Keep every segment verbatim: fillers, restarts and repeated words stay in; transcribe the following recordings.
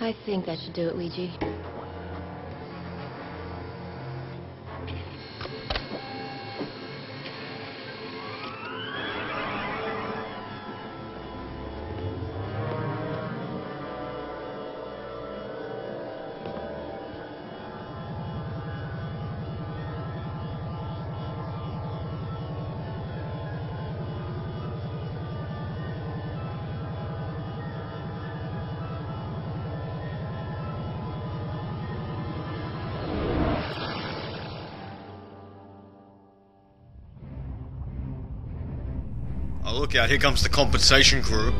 I think that should do it, Ouija. Oh, look out, here comes the compensation crew.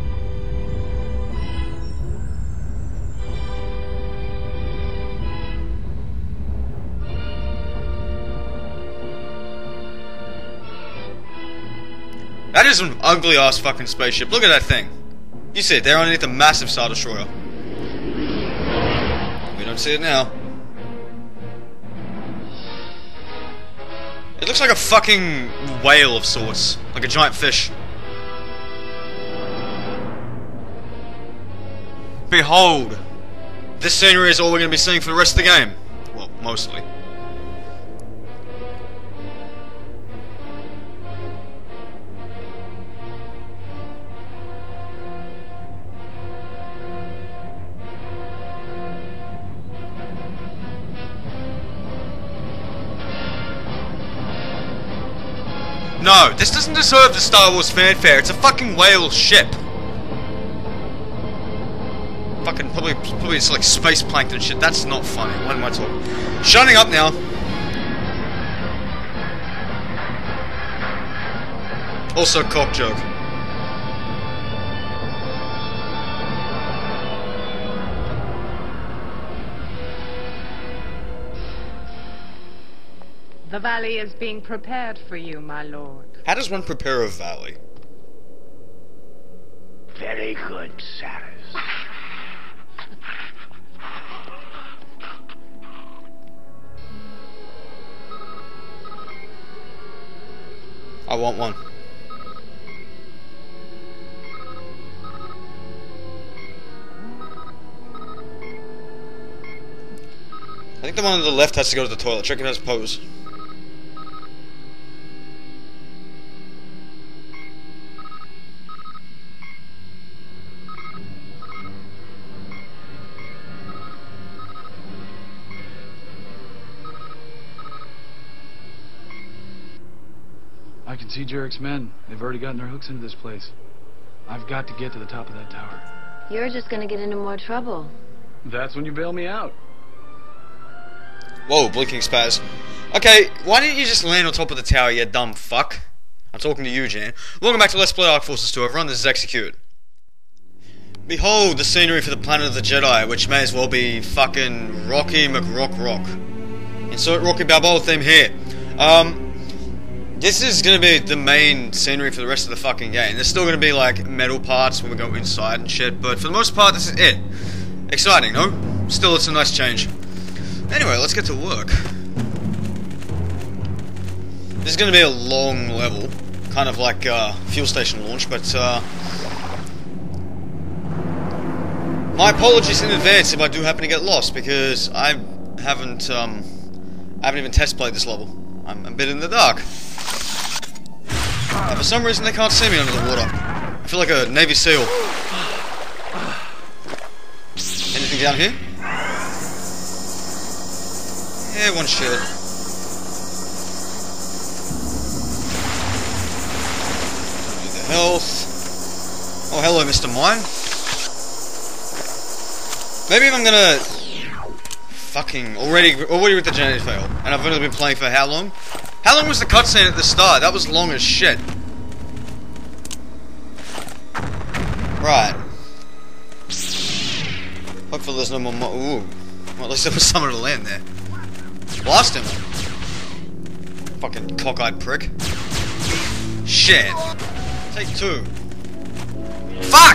That is an ugly ass fucking spaceship. Look at that thing. You see it there underneath a massive Star Destroyer. We don't see it now. It looks like a fucking whale of sorts. Like a giant fish. Behold! This scenery is all we're going to be seeing for the rest of the game. Well, mostly. No, this doesn't deserve the Star Wars fanfare. It's a fucking whale ship. Fucking probably, probably it's like space plankton shit. That's not funny. What am I talking? Shutting up now. Also, cock joke. The valley is being prepared for you, my lord. How does one prepare a valley? Very good, sirs. I want one. I think the one on the left has to go to the toilet. Check it has pose. I can see Jarek's men. They've already gotten their hooks into this place. I've got to get to the top of that tower. You're just gonna get into more trouble. That's when you bail me out. Whoa, blinking spaz. Okay, why didn't you just land on top of the tower, you dumb fuck? I'm talking to you, Jan. Welcome back to Let's Play Arc Forces two. Everyone, this is Eexecute. Behold the scenery for the planet of the Jedi, which may as well be fucking Rocky McRock Rock. Insert Rocky Balboa theme here. Um... This is going to be the main scenery for the rest of the fucking game. There's still going to be, like, metal parts when we go inside and shit, but for the most part, this is it. Exciting, no? Still, it's a nice change. Anyway, let's get to work. This is going to be a long level, kind of like uh, fuel station launch, but uh, my apologies in advance if I do happen to get lost, because I haven't, um, I haven't even test played this level. I'm a bit in the dark. Uh, for some reason they can't see me under the water. I feel like a Navy SEAL. Anything down here? Yeah, one shield. Don't need the health. Oh, hello, Mister Mine. Maybe if I'm gonna... Fucking... Already, already with the genetic fail. And I've only been playing for how long? How long was the cutscene at the start? That was long as shit. Right. Hopefully there's no more mo- ooh. Well, at least there was someone to land there. Blast him! Fucking cockeyed prick. Shit. Take two. Fuck!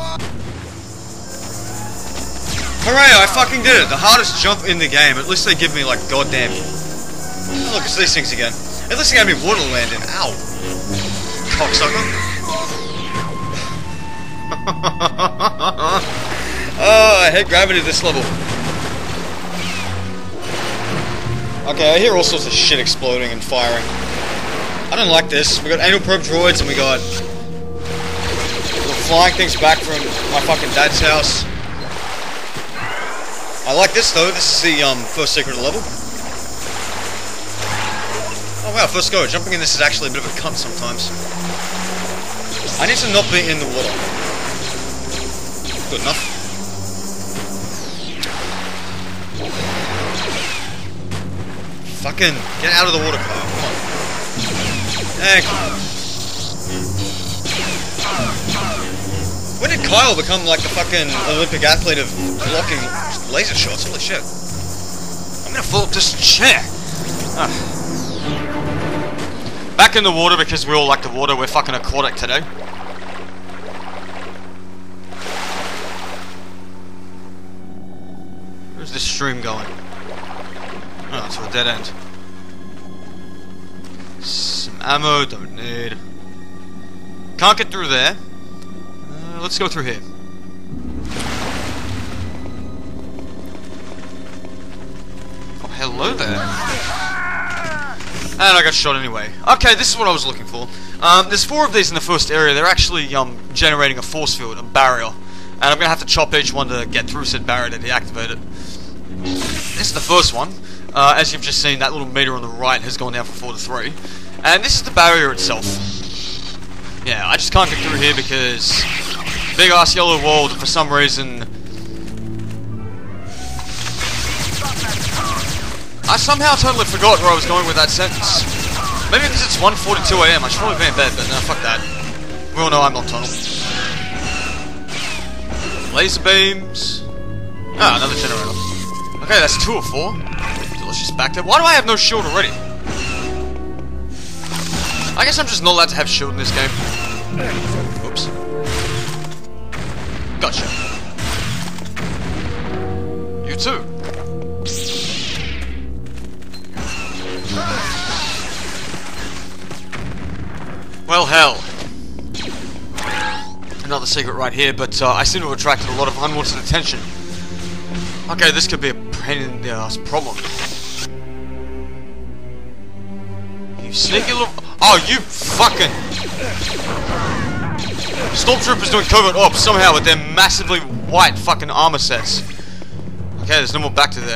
Hooray, I fucking did it! The hardest jump in the game. At least they give me, like, goddamn... Oh, look, it's these things again. At least they gave me water landing. Ow. Cocksucker. Oh, I hate gravity at this level. Okay, I hear all sorts of shit exploding and firing. I don't like this. We got anal probe droids and we got the flying things back from my fucking dad's house. I like this though. This is the um, first secret level. Oh wow, first go. Jumping in this is actually a bit of a cunt sometimes. I need to not be in the water. Good enough. Fucking get out of the water, Kyle. Come on. Hey, come on. When did Kyle become like the fucking Olympic athlete of blocking laser shots? Holy shit. I'm gonna fall up this chair. Ah. Back in the water because we all like the water. We're fucking aquatic today. Where's this stream going? Oh, it's to a dead end. Some ammo, don't need. Can't get through there. Uh, let's go through here. Oh, hello there. And I got shot anyway. Okay, this is what I was looking for. Um, there's four of these in the first area. They're actually um, generating a force field, a barrier. And I'm going to have to chop each one to get through said barrier to deactivate it. This is the first one. Uh, as you've just seen, that little meter on the right has gone down from four to three. And this is the barrier itself. Yeah, I just can't get through here because big ass yellow wall that for some reason I somehow totally forgot where I was going with that sentence. Maybe because it's one forty-two A M I should probably be in bed, but no, fuck that. We all know I'm nocturnal. Laser beams. Ah, another generator. Okay, that's two or four. Delicious back there. Why do I have no shield already? I guess I'm just not allowed to have shield in this game. Oops. Gotcha. You too. Well, hell. Another secret right here, but uh, I seem to have attracted a lot of unwanted attention. Okay, this could be a pain in the ass problem. You sneaky little... Oh, you fucking... Stormtroopers doing covert ops somehow with their massively white fucking armor sets. Okay, there's no more back to there.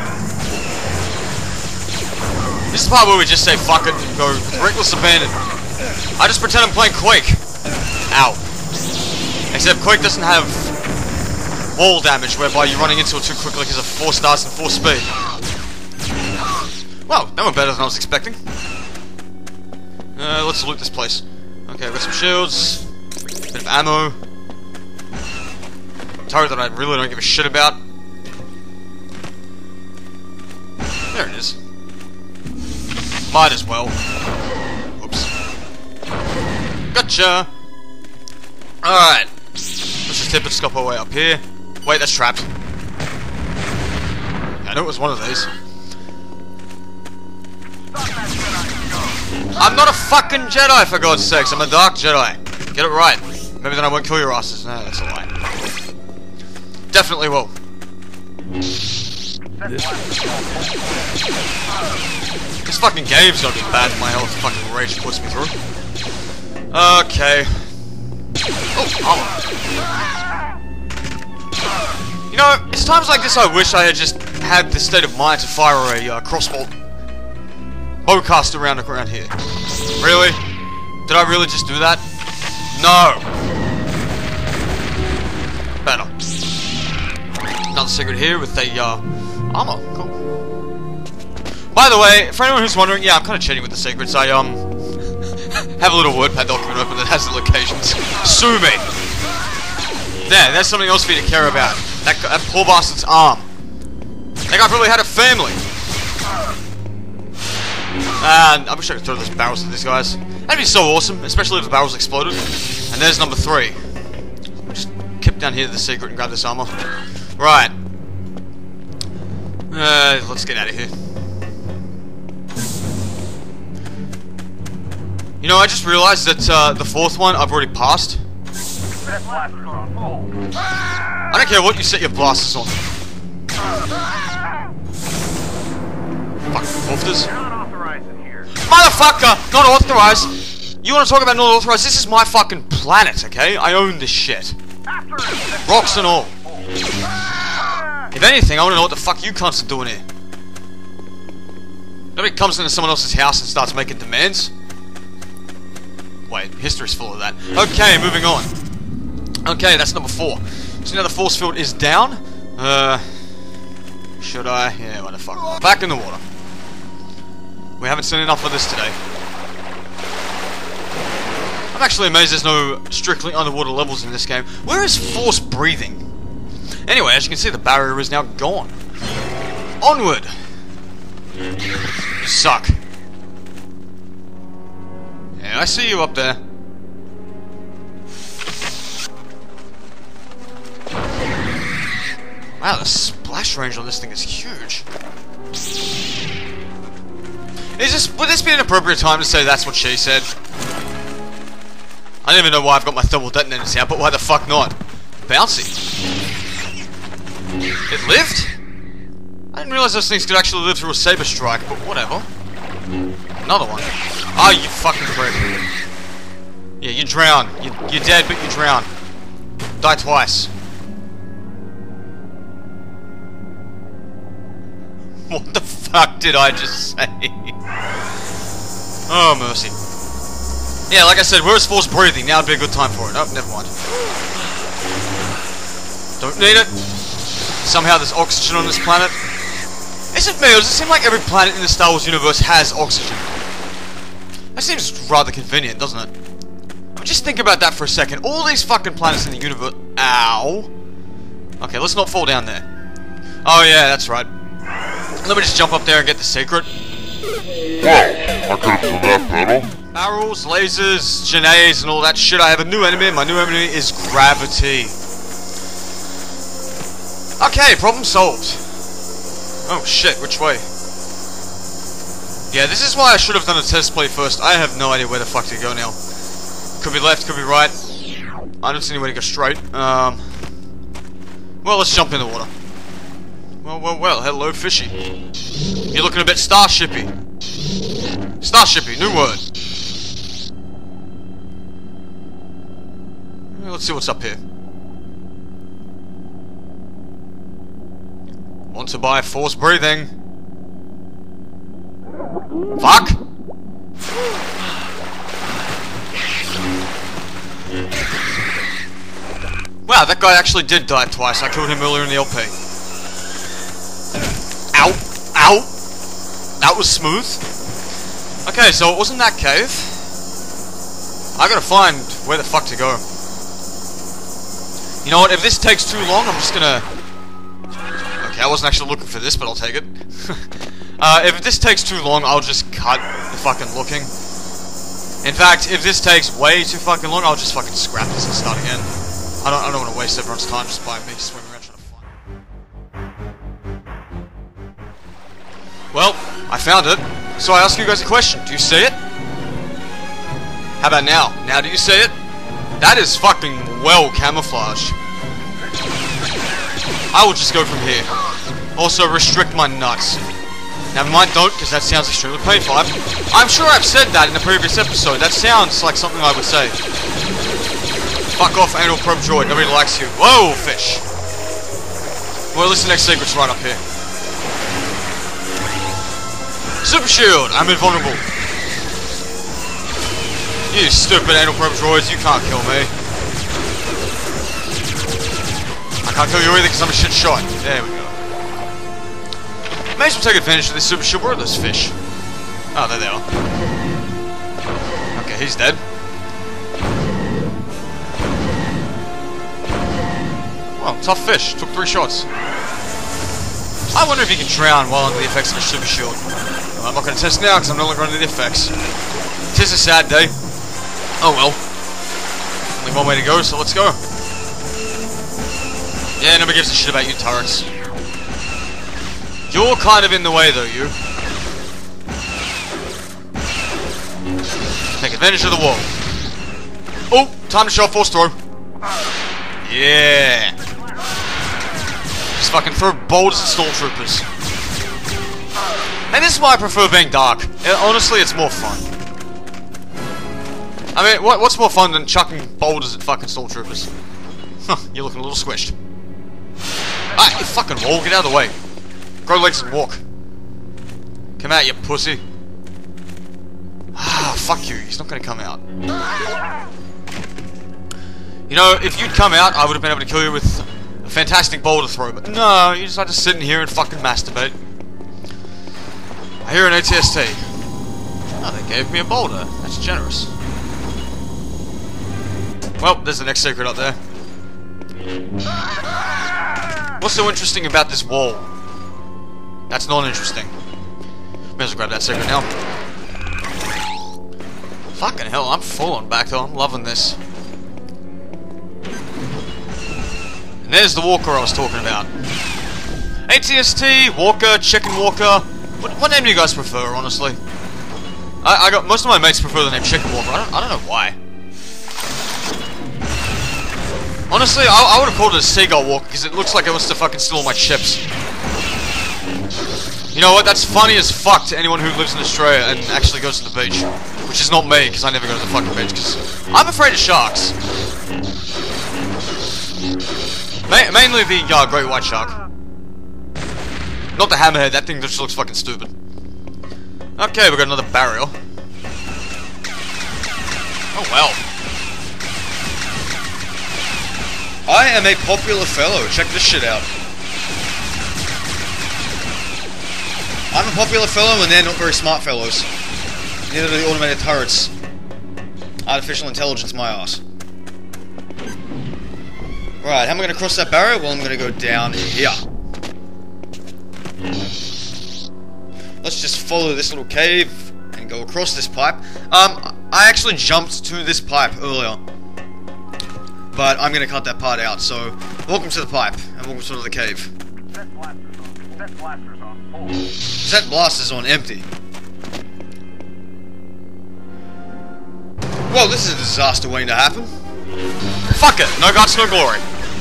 This is the part where we just say fuck it and go with reckless abandon. I just pretend I'm playing Quake. Ow. Except Quake doesn't have wall damage whereby you're running into it too quickly because of four stars and four speed. Wow, that went better than I was expecting. Uh, let's loot this place. Okay, I've got some shields, bit of ammo, turret that I really don't give a shit about. There it is. Might as well. Oops. Gotcha! Alright. Let's just tip and scope our way up here. Wait, that's trapped. I knew it was one of these. I'm not a fucking Jedi, for God's sakes. I'm a Dark Jedi. Get it right. Maybe then I won't kill your asses. No, that's a lie. Definitely will. This fucking game's gonna be bad for my health. Fucking rage puts me through. Okay. Oh, armor. You know, it's times like this I wish I had just had the state of mind to fire a uh, crossbow bowcaster around around here. Really? Did I really just do that? No. Better. Another secret here with a uh, armor. Cool. By the way, for anyone who's wondering, yeah, I'm kind of cheating with the secrets. I um have a little WordPad document open that has the locations. Sue me. There, there's something else for you to care about. That, that poor bastard's arm. That guy probably had a family. And I wish I could throw those barrels at these guys. That'd be so awesome, especially if the barrels exploded. And there's number three. Just keep down here to the secret and grab this armor. Right. Uh, let's get out of here. You know, I just realized that uh, the fourth one I've already passed. I don't care what you set your blasters on. Fuck, ofters. Motherfucker! Not authorized! You wanna talk about not authorized? This is my fucking planet, okay? I own this shit. Rocks and all. If anything, I wanna know what the fuck you cunts are doing here. Nobody comes into someone else's house and starts making demands. Wait, history's full of that. Okay, moving on. Okay, that's number four. So now the force field is down. Uh, should I? Yeah, what the fuck. Back in the water. We haven't seen enough of this today. I'm actually amazed there's no strictly underwater levels in this game. Where is force breathing? Anyway, as you can see, the barrier is now gone. Onward! You suck. Yeah, I see you up there. Wow, the splash range on this thing is huge. Is this, would this be an appropriate time to say that's what she said? I don't even know why I've got my thermal detonators out, but why the fuck not? Bouncy. It lived? I didn't realize those things could actually live through a saber strike, but whatever. Another one. Oh, you fucking prick. Yeah, you drown. You, you're dead, but you drown. Die twice. What the fuck did I just say? Oh, mercy. Yeah, like I said, where's force breathing? Now would be a good time for it. Oh, never mind. Don't need it. Somehow there's oxygen on this planet. Is it me, or does it seem like every planet in the Star Wars universe has oxygen? That seems rather convenient, doesn't it? I mean, just think about that for a second. All these fucking planets in the universe... Ow. Okay, let's not fall down there. Oh yeah, that's right. Let me just jump up there and get the secret. Wow, I could have done that better. Barrels, lasers, grenades, and all that shit. I have a new enemy, and my new enemy is gravity. Okay, problem solved. Oh shit, which way? Yeah, this is why I should have done a test play first. I have no idea where the fuck to go now. Could be left, could be right. I don't see any way to go straight. Um. Well, let's jump in the water. Well, well, well, hello, fishy. You're looking a bit starshipy. Starshipy, new word. Let's see what's up here. Want to buy force breathing? Fuck! Wow, that guy actually did die twice. I killed him earlier in the L P. Ow! Ow! That was smooth. Okay, so it wasn't that cave. I gotta find where the fuck to go. You know what, if this takes too long, I'm just gonna... Okay, I wasn't actually looking for this, but I'll take it. uh, if this takes too long, I'll just cut the fucking looking. In fact, if this takes way too fucking long, I'll just fucking scrap this and start again. I don't, I don't want to waste everyone's time just by me swimming around trying to find it. Well, I found it. So I ask you guys a question. Do you see it? How about now? Now do you see it? That is fucking well camouflaged. I will just go from here. Also, restrict my nuts. Never mind, don't, because that sounds extremely painful. I'm, I'm sure I've said that in a previous episode. That sounds like something I would say. Fuck off, anal probe droid. Nobody likes you. Whoa, fish. Well, this next secret's right up here. Super shield. I'm invulnerable. You stupid anal probe droids. You can't kill me. I can't kill you either because I'm a shit shot. There we go. May as well take advantage of this super shield. Where are those fish? Oh, there they are. Okay, he's dead. Well, tough fish. Took three shots. I wonder if he can drown while under the effects of a super shield. Well, I'm not going to test now because I'm no longer under the effects. Tis a sad day. Oh well. Only one way to go, so let's go. Yeah, nobody gives a shit about you turrets. You're kind of in the way though, you. Take advantage of the wall. Oh, time to show force throw. Yeah. Just fucking throw boulders at stormtroopers. And this is why I prefer being dark. Honestly, it's more fun. I mean, what, what's more fun than chucking boulders at fucking stormtroopers? Huh, you're looking a little squished. Ah, you fucking wall, get out of the way. Grow legs and walk. Come out, you pussy. Ah, fuck you, he's not gonna come out. You know, if you'd come out, I would have been able to kill you with a fantastic boulder throw, but no, you just had to sit in here and fucking masturbate. I hear an A T S T. Oh, they gave me a boulder. That's generous. Well, there's the next secret up there. What's so interesting about this wall? That's not interesting. May as well grab that secret now. Fucking hell, I'm full on back though. I'm loving this. And there's the walker I was talking about. A T S T, walker, chicken walker. What, what name do you guys prefer, honestly? I, I got most of my mates prefer the name chicken walker. I don't, I don't know why. Honestly, I, I would have called it a seagull walker because it looks like it wants to fucking steal all my chips. You know what? That's funny as fuck to anyone who lives in Australia and actually goes to the beach. Which is not me, because I never go to the fucking beach, because I'm afraid of sharks. Ma mainly the uh, great white shark. Not the hammerhead, that thing just looks fucking stupid. Okay, we got another barrel. Oh well. I am a popular fellow, check this shit out. I'm a popular fellow and they're not very smart fellows. Neither are the automated turrets. Artificial intelligence, my ass. Right, how am I going to cross that barrier? Well, I'm going to go down here. Let's just follow this little cave and go across this pipe. Um, I actually jumped to this pipe earlier. But I'm going to cut that part out, so welcome to the pipe, and welcome to the cave. Set blasters on. Set blasters on full. Set blasters on empty. Well, this is a disaster waiting to happen. Fuck it, no guts, no glory.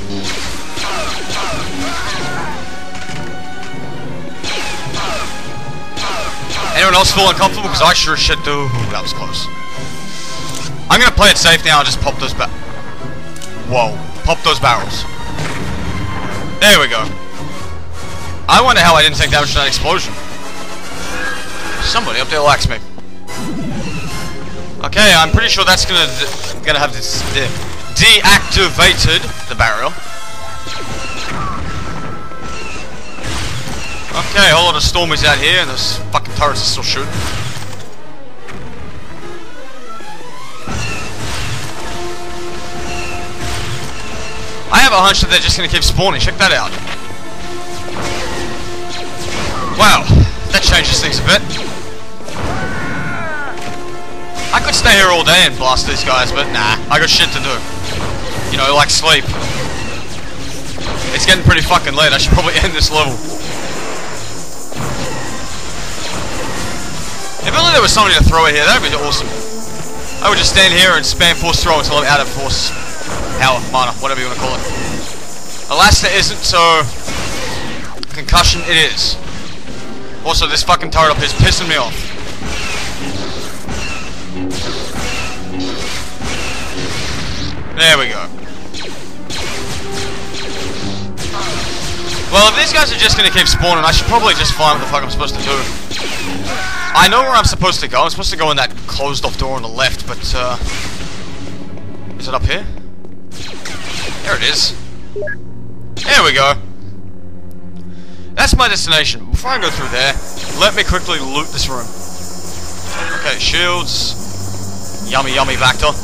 Anyone else feel uncomfortable? Because I sure shit do. Ooh, that was close. I'm gonna play it safe now and just pop those ba- Whoa. Pop those barrels. There we go. I wonder how I didn't take damage from that explosion. Somebody up there likes me. Okay, I'm pretty sure that's gonna gonna have this de deactivated the barrel. Okay, a whole lot of stormies out here, and those fucking turrets are still shooting. I have a hunch that they're just gonna keep spawning. Check that out. Wow, that changes things a bit. I could stay here all day and blast these guys, but nah, I got shit to do. You know, like sleep. It's getting pretty fucking late, I should probably end this level. If only there was somebody to throw it here, that would be awesome. I would just stand here and spam force throw until I'm out of force power, mana, whatever you want to call it. Alas, there isn't, so concussion it is. Also, this fucking turret up here is pissing me off. There we go. Well, if these guys are just gonna keep spawning, I should probably just find what the fuck I'm supposed to do. I know where I'm supposed to go. I'm supposed to go in that closed off door on the left, but, uh... is it up here? There it is. There we go. That's my destination. Before I go through there, let me quickly loot this room. Okay, shields. Yummy, yummy Vector.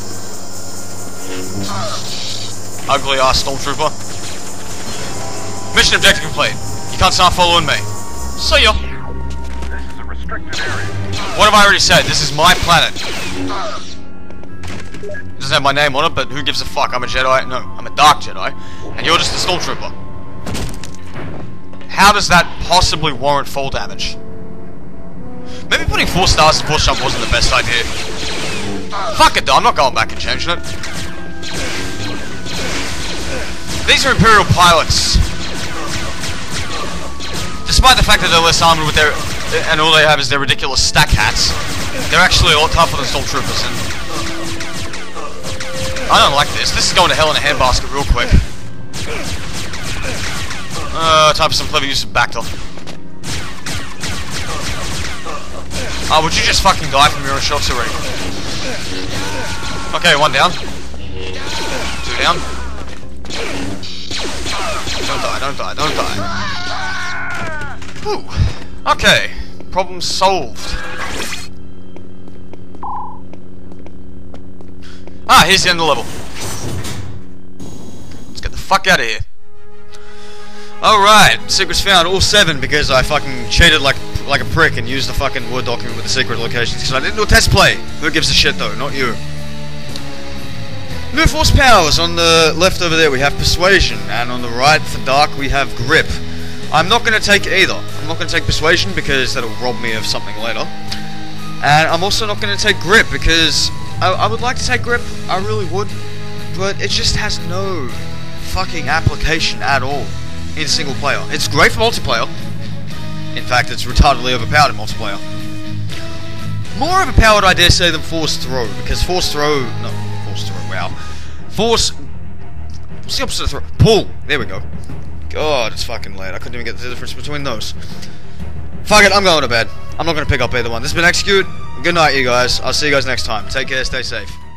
Ugly ass stormtrooper. Mission objective complete. You can't start following me. See ya. This is a restricted area. What have I already said? This is my planet. It doesn't have my name on it, but who gives a fuck? I'm a Jedi. No, I'm a Dark Jedi. And you're just a stormtrooper. How does that possibly warrant fall damage? Maybe putting four stars in force jump wasn't the best idea. Fuck it though, I'm not going back and changing it. These are Imperial pilots. Despite the fact that they're less armored with their, and all they have is their ridiculous stack hats, they're actually a lot tougher than Stormtroopers, and I don't like this. This is going to hell in a handbasket real quick. Uh, time for some clever use of Bacta. Oh, would you just fucking die from your own shots already? Okay, one down. Two down. Don't die, don't die, don't die. Whew. Okay, problem solved. Ah, here's the end of the level. Let's get the fuck out of here. Alright, secrets found, all seven, because I fucking cheated like like a prick and used the fucking Word document with the secret locations, because I didn't do a test play. Who gives a shit though, not you. New force powers. On the left over there we have Persuasion, and on the right for Dark we have Grip. I'm not going to take either. I'm not going to take Persuasion because that'll rob me of something later. And I'm also not going to take Grip because I, I would like to take Grip, I really would, but it just has no fucking application at all in single player. It's great for multiplayer. In fact, it's retardedly overpowered in multiplayer. More overpowered, I dare say, than Force Throw, because Force Throw... No, Force Throw, wow. Force... What's the opposite of Throw? Pull! There we go. God, it's fucking late. I couldn't even get the difference between those. Fuck it, I'm going to bed. I'm not going to pick up either one. This has been Eexecute. Good night, you guys. I'll see you guys next time. Take care, stay safe.